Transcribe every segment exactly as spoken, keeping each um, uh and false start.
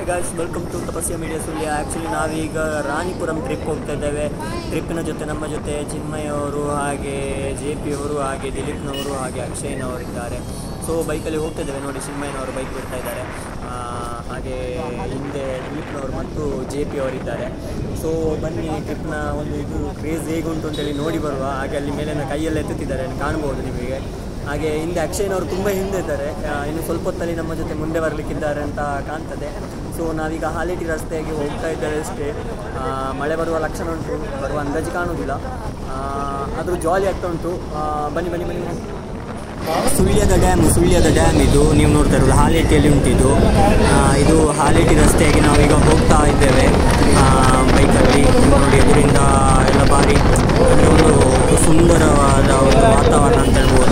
Hi guys, welcome to Tapasya media Sullia. Actually ನಾವೀಗ Ranipuram trip ಹೋಗ್ತಾ ಇದ್ದೇವೆ. ಟ್ರಿಪ್ಪಿನ ಜೊತೆ ನಮ್ಮ ಜೊತೆ ಚಿನ್ಮಯ್ ಅವರು, ಹಾಗೆ ಜೆ ಪಿ ಅವರು, ಹಾಗೆ ದಿಲೀಪ್ನವರು, ಹಾಗೆ ಅಕ್ಷಯ್ನವರಿದ್ದಾರೆ. ಸೊ ಬೈಕಲ್ಲಿ ಹೋಗ್ತಾ ಇದ್ದೇವೆ. ನೋಡಿ, ಚಿನ್ಮಯ್ನವರು ಬೈಕ್ ಬಿಡ್ತಾ ಇದ್ದಾರೆ, ಹಾಗೆ ಹಿಂದೆ ದಿಲೀಪ್ನವರು ಮತ್ತು ಜೆ ಪಿ ಅವರಿದ್ದಾರೆ. ಸೊ ಬನ್ನಿ, ಟ್ರಿಪ್ನ ಒಂದು ಇದು ಕ್ರೇಜ್ ಹೇಗುಂಟು ಅಂತೇಳಿ ನೋಡಿ ಬರುವ. ಹಾಗೆ ಅಲ್ಲಿ ಮೇಲಿನ ಕೈಯೆಲ್ಲ ಎತ್ತುತ್ತಿದ್ದಾರೆ, ಕಾಣ್ಬೋದು ನಿಮಗೆ. ಹಾಗೆ ಹಿಂದೆ ಅಕ್ಷಯ್ನವರು ತುಂಬ ಹಿಂದೆ ಇದ್ದಾರೆ, ಇನ್ನು ಸ್ವಲ್ಪ ಹೊತ್ತಲ್ಲಿ ನಮ್ಮ ಜೊತೆ ಮುಂದೆ ಬರಲಿಕ್ಕಿದ್ದಾರೆ ಅಂತ ಕಾಣ್ತದೆ. ಸೊ ನಾವೀಗ ಹಾಲೇಟಿ ರಸ್ತೆಗೆ ಹೋಗ್ತಾ ಇದ್ದೇವೆ ಅಷ್ಟೇ. ಮಳೆ ಬರುವ ಲಕ್ಷಣ ಉಂಟು, ಬರುವ ಅಂದಾಜು ಕಾಣುವುದಿಲ್ಲ, ಆದರೂ ಜಾಲಿ ಆಗ್ತಾ ಉಂಟು. ಬನ್ನಿ ಬನ್ನಿ ಬನ್ನಿ ಬನ್ನಿ ಸುಳ್ಯದ ಡ್ಯಾಮ್ ಸುಳ್ಯದ ಡ್ಯಾಮ್ ಇದು ನೀವು ನೋಡ್ತಾ ಇರೋದು ಹಾಲೇಟಿಯಲ್ಲಿ ಉಂಟಿದು. ಇದು ಹಾಲೇಟಿ ರಸ್ತೆಯಾಗಿ ನಾವೀಗ ಹೋಗ್ತಾ ಇದ್ದೇವೆ ಬೈಕಲ್ಲಿ. ನೋಡಿ, ಎದುರಿಂದ ಎಲ್ಲ ಭಾರಿ ಒಂದು ಸುಂದರವಾದ ಒಂದು ವಾತಾವರಣ ಅಂತ ಹೇಳ್ಬೋದು.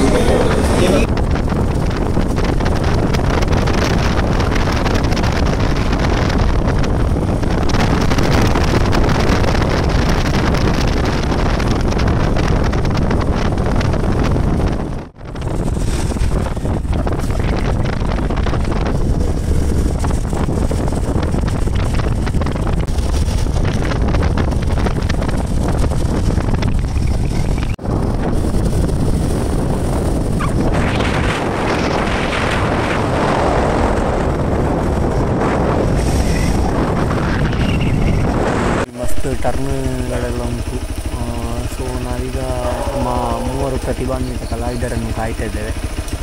ಟರ್ನ್ಗಳೆಲ್ಲ ಉಂಟು. ಸೊ ನಾವೀಗ ಮೂವರು ಪ್ರತಿಭಾನ್ವಿತ ಕಲಾವಿದರನ್ನು ಕಾಯ್ತಾ ಇದ್ದೇವೆ.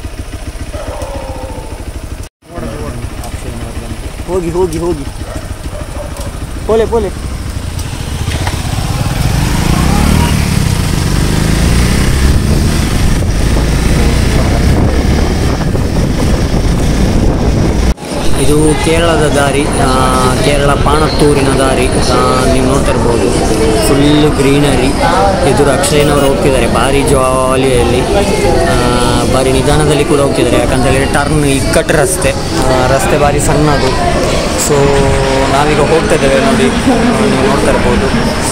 ಹೋಗಿ ಹೋಗಿ ಹೋಗಿ ಪೋಲೆ ಪೋಲೆ ಇದು ಕೇರಳದ ದಾರಿ, ಕೇರಳ ಪಾಣತ್ತೂರಿನ ದಾರಿ. ನೀವು ನೋಡ್ತಾ ಇರ್ಬೋದು, ಫುಲ್ಲು ಗ್ರೀನರಿ. ಎದುರು ಅಕ್ಷಯ್ನವರು ಹೋಗ್ತಿದ್ದಾರೆ ಭಾರಿ ಜಾಲಿಯಲ್ಲಿ, ಭಾರಿ ನಿಧಾನದಲ್ಲಿ ಕೂಡ ಹೋಗ್ತಿದ್ದಾರೆ. ಯಾಕಂತೇಳಿದರೆ ಟರ್ನ್ ಇಕ್ಕಟ್ಟು ರಸ್ತೆ, ರಸ್ತೆ ಭಾರಿ ಸಣ್ಣದು. ಸೊ ನಾವೀಗ ಹೋಗ್ತಾ ಇದ್ದೇವೆ. ನೋಡಿ, ನೀವು ನೋಡ್ತಾ ಇರ್ಬೋದು,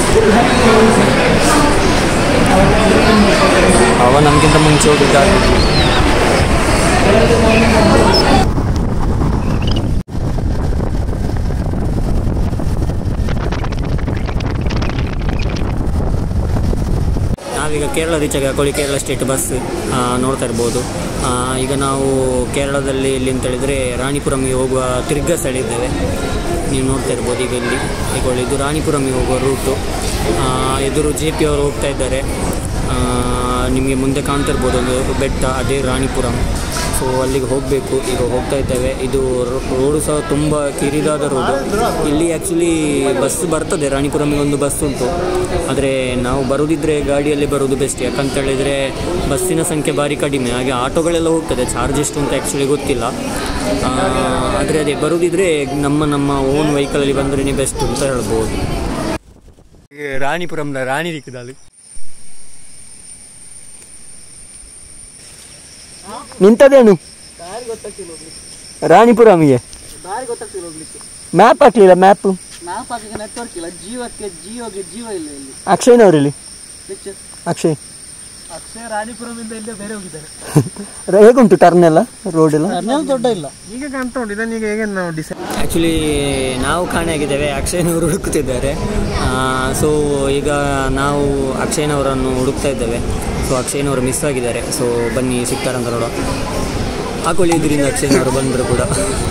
ಅವ ನಮಗಿಂತ ಮುಂಚೆ ಹೋಗಿದ್ದಾರೆ. ನಾವೀಗ ಕೇರಳ ರೀಚಾಗಿ ಹಾಕೊಳ್ಳಿ, ಕೇರಳ ಸ್ಟೇಟ್ ಬಸ್ ನೋಡ್ತಾ ಇರ್ಬೋದು. ಈಗ ನಾವು ಕೇರಳದಲ್ಲಿ ಇಲ್ಲಿ ಅಂತೇಳಿದರೆ ರಾಣಿಪುರಂಗೆ ಹೋಗುವ ತಿರ್ಗ ಸ್ಥಳಿದ್ದೇವೆ. ನೀವು ನೋಡ್ತಾ ಇರ್ಬೋದು ಈಗ ಇಲ್ಲಿ ಈಗ ಇದು ರಾಣಿಪುರಂಗೆ ಹೋಗುವ ರೂಟು. ಎದುರು ಜೆ ಪಿ ಅವರು ಹೋಗ್ತಾ ಇದ್ದಾರೆ. ನಿಮಗೆ ಮುಂದೆ ಕಾಣ್ತಾ ಇರ್ಬೋದು ಒಂದು ಬೆಟ್ಟ, ಅದೇ ರಾಣಿಪುರಂ. ಸೊ ಅಲ್ಲಿಗೆ ಹೋಗಬೇಕು, ಈಗ ಹೋಗ್ತಾ ಇದ್ದೇವೆ. ಇದು ರೋಡು ಸಹ ತುಂಬ ಕಿರಿದಾದ ರೋಡು. ಇಲ್ಲಿ ಆ್ಯಕ್ಚುಲಿ ಬಸ್ ಬರ್ತದೆ, ರಾಣಿಪುರಮಿಗೆ ಒಂದು ಬಸ್ ಉಂಟು. ಆದರೆ ನಾವು ಬರೋದಿದ್ದರೆ ಗಾಡಿಯಲ್ಲಿ ಬರೋದು ಬೆಸ್ಟ್. ಯಾಕಂತೇಳಿದರೆ ಬಸ್ಸಿನ ಸಂಖ್ಯೆ ಭಾರಿ ಕಡಿಮೆ, ಹಾಗೆ ಆಟೋಗಳೆಲ್ಲ ಹೋಗ್ತದೆ. ಚಾರ್ಜ್ ಎಷ್ಟು ಅಂತ ಆ್ಯಕ್ಚುಲಿ ಗೊತ್ತಿಲ್ಲ. ಆದರೆ ಅದೇ ಬರೋದಿದ್ದರೆ ನಮ್ಮ ನಮ್ಮ ಓನ್ ವೆಹಿಕಲಲ್ಲಿ ಬಂದ್ರೇ ಬೆಸ್ಟ್ ಅಂತ ಹೇಳ್ಬೋದು. ರಾಣಿಪುರಂನ ರಾಣಿ ದಿಕ್ಕದಲ್ಲಿ ನಿಂತದೇನು ರಾಣಿಪುರಮಿಗೆ ಮ್ಯಾಪ್ ಹಾಕ್ಲಿಲ್ಲ. ಮ್ಯಾಪ್ ಮ್ಯಾಪ್ ಹಾಕಿ ನೆಟ್ವರ್ಕ್ ಇಲ್ಲ. ಜೀವಕ್ಕೆ ಜೀವಗೆ ಜೀವ ಇಲ್ಲ ಇಲ್ಲಿ. ಅಕ್ಷಯ್ನವರಲ್ಲಿ ಅಕ್ಷಯ್ ಅಕ್ಷಯ್ ರಾಣಿಪುರಮಿಂದ ಇಲ್ಲೇ ಬೇರೆ ಹೋಗಿದ್ದಾರೆ. ಹೇಗುಂಟು ಟರ್ನ್ ಎಲ್ಲ, ರೋಡ್ ಎಲ್ಲ? ಟರ್ನ್ ದೊಡ್ಡ ಇಲ್ಲ, ಈಗ ಕಾಣ್ತಾ ಉಂಟು. ಇದನ್ನ ಈಗ ಹೇಗೆ ನಾವು ಡಿಸೈಡ್ ಆ್ಯಕ್ಚುಲಿ ನಾವು ಕಾಣೆಯಾಗಿದ್ದೇವೆ, ಅಕ್ಷಯ್ನವರು ಹುಡುಕುತ್ತಿದ್ದಾರೆ. ಸೊ ಈಗ ನಾವು ಅಕ್ಷಯ್ನವರನ್ನು ಹುಡುಕ್ತಾ ಇದ್ದೇವೆ. ಸೊ ಅಕ್ಷಯ್ನವರು ಮಿಸ್ ಆಗಿದ್ದಾರೆ. ಸೊ ಬನ್ನಿ, ಸಿಗ್ತಾರಂತ ನೋಡುವ. ಹಾಕೊಳ್ಳಿ, ಇದರಿಂದ ಅಕ್ಷಯ್ನವರು ಬಂದರು ಕೂಡ.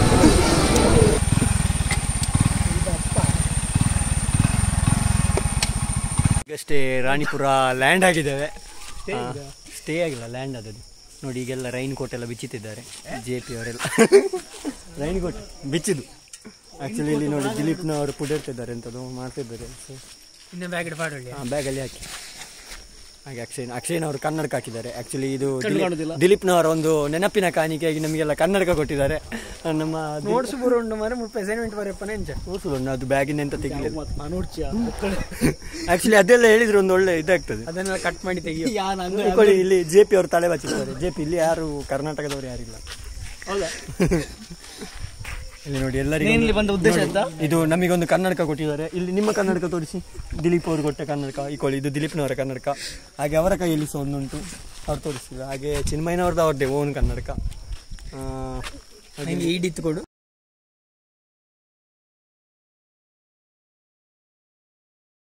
ಈಗಷ್ಟೇ ರಾಣಿಪುರ ಲ್ಯಾಂಡ್ ಆಗಿದ್ದೇವೆ. ಸ್ಟೇ ಆಗಿಲ್ಲ, ಲ್ಯಾಂಡ್ ಆದದ್ದು. ನೋಡಿ, ಈಗೆಲ್ಲ ರೈನ್ ಕೋಟ್ ಎಲ್ಲ ಬಿಚ್ಚುತ್ತಿದ್ದಾರೆ ಜೆ ಪಿ ಅವರೆಲ್ಲ. ರೈನ್ ಕೋಟ್ ಬಿಚ್ಚಿದ್ದು ಆ್ಯಕ್ಚುಲಿ ಇಲ್ಲಿ ನೋಡಿ, ದಿಲೀಪ್ನವರು ಪುಡಿರ್ತಿದ್ದಾರೆ, ಎಂಥದ್ದು ಮಾಡ್ತಿದ್ದಾರೆ. ಸೊ ಇನ್ನು ಬ್ಯಾಗ್ ಇಡಬಾರ್ದು, ಹಾಂ ಬ್ಯಾಗಲ್ಲಿ ಹಾಕಿ. ಹಾಗೆ ಅಕ್ಷಯ್ ಅಕ್ಷಯ್ನವರು ಕನ್ನಡಕ ಹಾಕಿದ್ದಾರೆ. ಆ್ಯಕ್ಚುಲಿ ಇದು ದಿಲೀಪ್ನವರ ಒಂದು ನೆನಪಿನ ಕಾಣಿಕೆಯಾಗಿ ನಮಗೆಲ್ಲ ಕನ್ನಡಕ ಕೊಟ್ಟಿದ್ದಾರೆ. ನಮ್ಮ ನೋಟ್ಸ್ ಬರೋ ಉಂಟು ಮರೆ ಮುಪ್ಪೈ ಅಸೈನ್ಮೆಂಟ್ ಬರಪ್ಪನ ಎಂಚ ನೋಡ್ಸೋದು ಅದು ಬ್ಯಾಗಿನ ಎಂತ ತೆಗಿಲಿ. ಆ್ಯಕ್ಚುಲಿ ಅದೆಲ್ಲ ಹೇಳಿದ್ರೆ ಒಂದು ಒಳ್ಳೆ ಇದಾಗ್ತದೆ. ಅದನ್ನೆಲ್ಲ ಕಟ್ ಮಾಡಿ ತೆಗಿಯೋ. ಇಲ್ಲಿ ಜೆ ಪಿ ಅವರು ತಲೆ ಬಚ್ಚಿದ್ದಾರೆ. ಜೆ ಪಿ ಇಲ್ಲಿ ಯಾರು ಕರ್ನಾಟಕದವರು ಯಾರಿಲ್ಲ. ಹೌದಾ? ಇಲ್ಲಿ ನೋಡಿ, ಎಲ್ಲರಿಗೂ ಬಂದ ಉದ್ದೇಶ ಅಂತ ಇದು ನಮಗೊಂದು ಕನ್ನಡಕ ಕೊಟ್ಟಿದ್ದಾರೆ. ಇಲ್ಲಿ ನಿಮ್ಮ ಕನ್ನಡಕ ತೋರಿಸಿ. ದಿಲೀಪ್ ಅವರು ಕೊಟ್ಟ ಕನ್ನಡಕ ಈಕೊಳ್ಳಿ, ಇದು ದಿಲೀಪ್ನವರ ಕನ್ನಡಕ. ಹಾಗೆ ಅವರ ಕೈಯಲ್ಲಿ ಸಹ ಒಂದುಂಟು, ಅವ್ರು ತೋರಿಸ್ತಿದ್ರು. ಹಾಗೆ ಚಿನ್ಮಯ್ನವ್ರದ್ದು ಅವ್ರದ್ದೇ ಓನ್ ಕನ್ನಡಕ. ಈಡಿತ್ತು ಕೊಡು.